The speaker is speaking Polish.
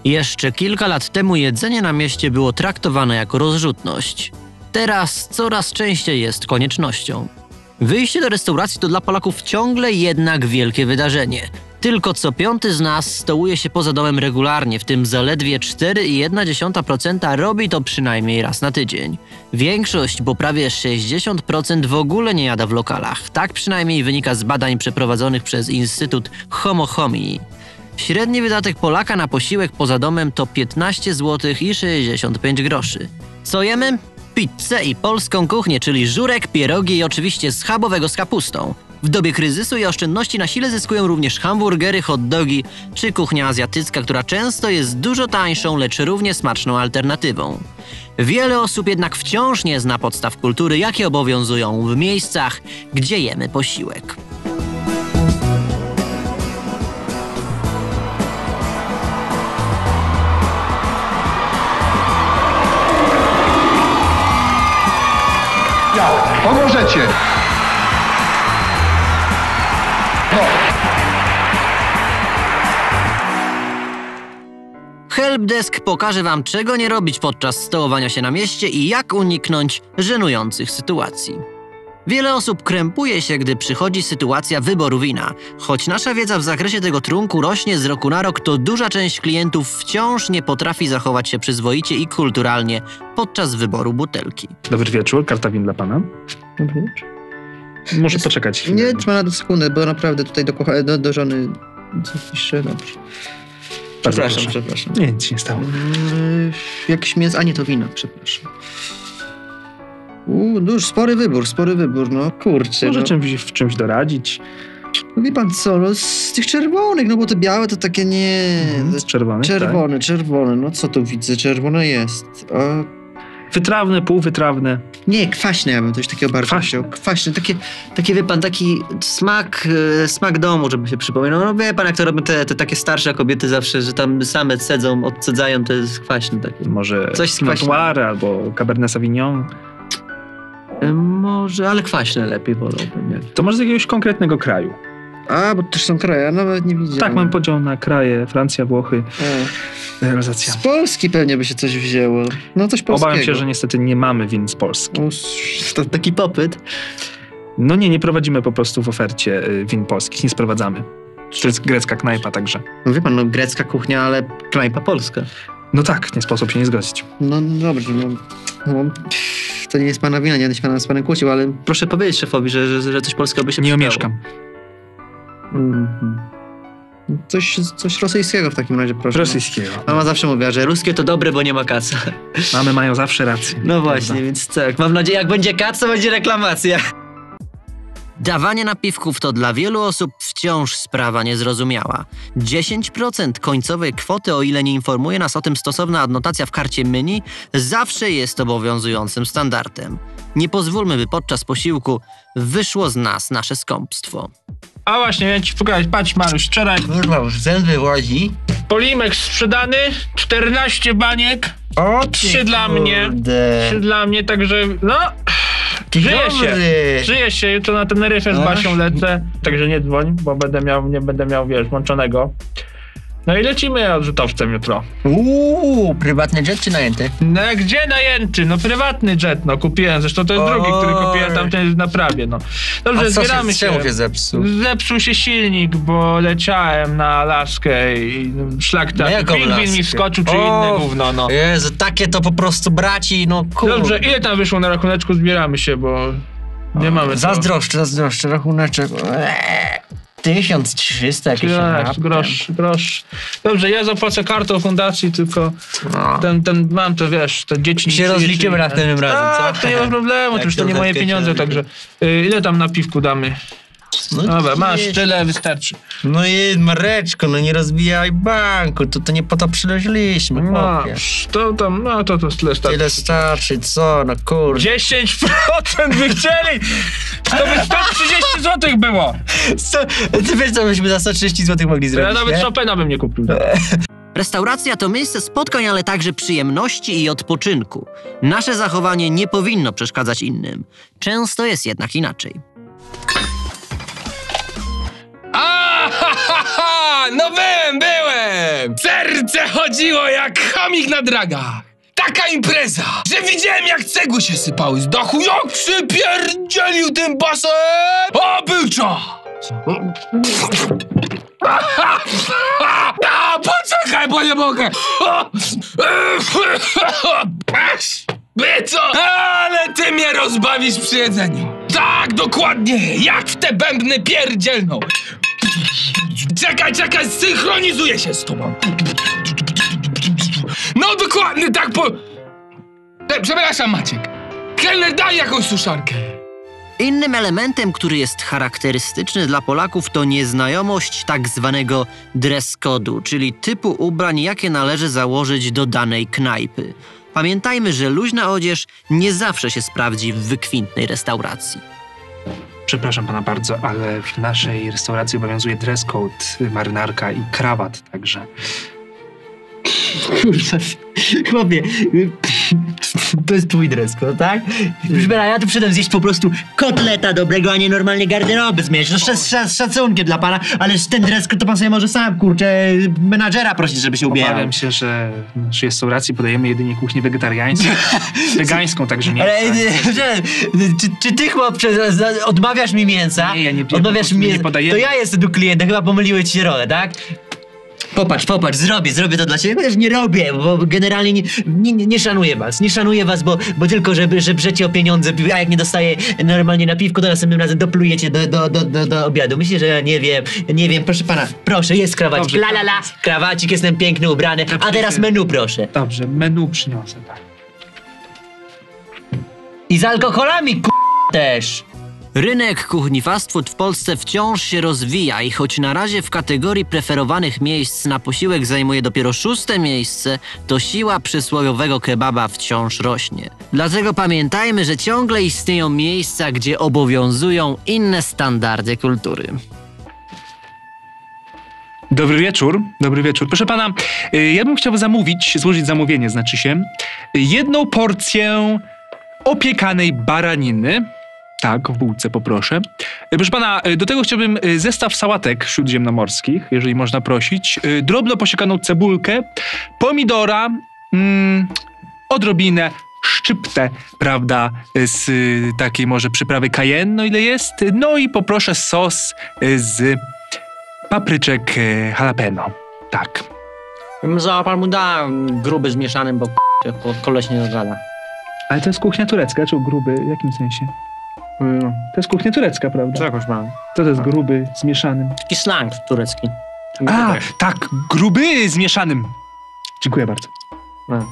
Jeszcze kilka lat temu jedzenie na mieście było traktowane jako rozrzutność. Teraz coraz częściej jest koniecznością. Wyjście do restauracji to dla Polaków ciągle jednak wielkie wydarzenie. Tylko co piąty z nas stołuje się poza domem regularnie, w tym zaledwie 4,1% robi to przynajmniej raz na tydzień. Większość, bo prawie 60% w ogóle nie jada w lokalach. Tak przynajmniej wynika z badań przeprowadzonych przez Instytut Homo Homini. Średni wydatek Polaka na posiłek poza domem to 15 zł i 65 groszy. Co jemy? Pizzę i polską kuchnię, czyli żurek, pierogi i oczywiście schabowego z kapustą. W dobie kryzysu i oszczędności na sile zyskują również hamburgery, hot dogi czy kuchnia azjatycka, która często jest dużo tańszą, lecz równie smaczną alternatywą. Wiele osób jednak wciąż nie zna podstaw kultury, jakie obowiązują w miejscach, gdzie jemy posiłek. Pomożecie! No. Helpdesk pokaże Wam, czego nie robić podczas stołowania się na mieście i jak uniknąć żenujących sytuacji. Wiele osób krępuje się, gdy przychodzi sytuacja wyboru wina. Choć nasza wiedza w zakresie tego trunku rośnie z roku na rok, to duża część klientów wciąż nie potrafi zachować się przyzwoicie i kulturalnie podczas wyboru butelki. Dobry wieczór, karta win dla pana. Dobry wieczór. Muszę poczekać chwilę. Nie, trwa na sekundę, bo naprawdę tutaj do żony coś pisze. Dobrze. Przepraszam. Nie, nic się nie stało. Jakieś mięso, a nie to wino, przepraszam. Już spory wybór, no kurczę. Może no. w czymś doradzić? No wie pan co, no z tych czerwonych, no bo te białe to takie nie... Czerwony, Czerwone, no co tu widzę, czerwone jest. Wytrawne, półwytrawne. Nie, kwaśne ja bym coś takiego bardzo chciał. Kwaśne, takie wie pan, taki smak domu, żeby się przypominał. No wie pan, jak to robią te takie starsze kobiety zawsze, że tam same odcedzają, to jest kwaśne takie. Może coś Noir albo Cabernet Sauvignon. Może, ale kwaśne lepiej wolałbym. To może z jakiegoś konkretnego kraju. Bo to też są kraje, ja nawet nie widziałem. Tak, mam podział na kraje, Francja, Włochy. Realizacja. Z Polski pewnie by się coś wzięło. No coś polskiego. Obawiam się, że niestety nie mamy win z Polski. To taki popyt. No nie prowadzimy po prostu w ofercie win polskich, nie sprowadzamy. To jest grecka knajpa także. No wie pan, grecka kuchnia, ale knajpa polska. No tak, nie sposób się nie zgodzić. No dobrze, to nie jest pana wina, nie będę się z panem kłócił, ale proszę powiedzieć szefowi, że coś polskiego by się nie przydało. omieszkam. Coś rosyjskiego w takim razie, proszę. Rosyjskiego. Mama zawsze mówiła, że ruskie to dobre, bo nie ma kaca. Mamy mają zawsze rację. No właśnie, więc tak. Mam nadzieję, jak będzie kac, to będzie reklamacja. Dawanie napiwków to dla wielu osób wciąż sprawa niezrozumiała. 10% końcowej kwoty, o ile nie informuje nas o tym stosowna adnotacja w karcie menu, zawsze jest obowiązującym standardem. Nie pozwólmy, by podczas posiłku wyszło z nas nasze skąpstwo. A właśnie, ja ci pokażę, patrz Maruś, wczoraj Kurwa, już zęby łazi. Polimek sprzedany, 14 baniek, 3 dla mnie, 3 dla mnie, także no, żyje się, jutro na Teneryfę z Basią lecę, także nie dzwoń, bo nie będę miał, wiesz, włączonego. No i lecimy odrzutowcem jutro. Prywatny jet czy najęty? No gdzie najęty? No prywatny jet, no kupiłem, zresztą to jest drugi, który kupiłem, tamten jest w naprawie, no. Dobrze, zbieramy się. Czemu się zepsuł? Zepsuł się silnik, bo leciałem na Alaskę i szlak taki, pingwin mi wskoczył, czy inne gówno, no. Jezu, takie to po prostu braci, no kurde. Dobrze, ile tam wyszło na rachuneczku? Zbieramy się, bo nie mamy Zazdroszczę, rachuneczek. 1300 jakieś grosz. Dobrze, ja zapłacę kartą fundacji, tylko ten mam to, wiesz, te dzieci... I się rozliczymy następnym razem, tak, to nie ma problemu, to już to nie moje pieniądze, także ile tam na piwku damy? Dobra, masz, tyle wystarczy. No i Mareczko, no nie rozbijaj banku, to nie po to przyleźliśmy, chłopie. To tyle starczy. Tyle starczy, co, no kurde. 10% by chcieli! To by 130 zł było! Ty wiesz, co byśmy za 130 zł mogli zrobić, ja nawet Chopina bym nie kupił. Restauracja to miejsce spotkań, ale także przyjemności i odpoczynku. Nasze zachowanie nie powinno przeszkadzać innym. Często jest jednak inaczej. No byłem! Serce chodziło jak chomik na dragach. Taka impreza, że widziałem jak cegły się sypały z dachu, jak przypierdzielił tym basem! O, był czas! Poczekaj, bo nie mogę! Co? Ale ty mnie rozbawisz przy jedzeniu. Tak, dokładnie, jak w te bębny pierdzielną. Czekaj, synchronizuję się z tobą. No dokładnie tak, Przepraszam, Maciek. Kelner, daj jakąś suszarkę. Innym elementem, który jest charakterystyczny dla Polaków, to nieznajomość tak zwanego dress code'u, czyli typu ubrań, jakie należy założyć do danej knajpy. Pamiętajmy, że luźna odzież nie zawsze się sprawdzi w wykwintnej restauracji. Przepraszam pana bardzo, ale w naszej restauracji obowiązuje dress code, marynarka i krawat, także... Kurwa, chłopie, to jest twój dress code, tak? Proszę pana, ja tu przyszedłem zjeść po prostu kotleta dobrego, a nie normalnie garderoby zmieniać. No z szacunkiem dla pana, ale ten dress code to pan sobie może sam, kurczę, menadżera prosić, żeby się ubierał. Obawiam się, że w naszej restauracji podajemy jedynie kuchnię wegetariańską, wegańską, także nie. Ale czy ty, chłopcze, odmawiasz mi mięsa? Nie, ja nie Odmawiasz mi mięsa? podajemy. To ja jestem tu klientem, chyba pomyliły ci się role, tak? Popatrz, zrobię to dla ciebie, chociaż nie robię, bo generalnie nie szanuję was, bo tylko, że brzecie o pieniądze, a jak nie dostaję normalnie na piwko, to następnym razem doplujecie do obiadu. Myślę, że nie wiem, proszę pana, proszę, jest krawacik, Dobrze. Krawacik, jestem piękny, ubrany, a teraz menu proszę. Dobrze, menu przyniosę, tak. I z alkoholami, też. Rynek kuchni fast food w Polsce wciąż się rozwija i choć na razie w kategorii preferowanych miejsc na posiłek zajmuje dopiero 6. miejsce, to siła przysłowiowego kebaba wciąż rośnie. Dlatego pamiętajmy, że ciągle istnieją miejsca, gdzie obowiązują inne standardy kultury. Dobry wieczór. Proszę pana, ja bym chciał złożyć zamówienie, znaczy się, 1 porcję opiekanej baraniny. Tak, w bułce poproszę. Proszę pana, do tego chciałbym zestaw sałatek śródziemnomorskich, jeżeli można prosić, drobno posiekaną cebulkę, pomidora, odrobinę, szczyptę, prawda, z takiej może przyprawy cayenne, no ile jest, no i poproszę sos z papryczek jalapeno. Tak. Za pan mu da gruby z mieszanym, bo koleś nie zagada. Ale to jest kuchnia turecka, czy gruby? W jakim sensie? To jest kuchnia turecka, prawda? Czegoś mam. To jest gruby z mieszanym. Taki slang turecki. A, tak, gruby z mieszanym. Dziękuję bardzo.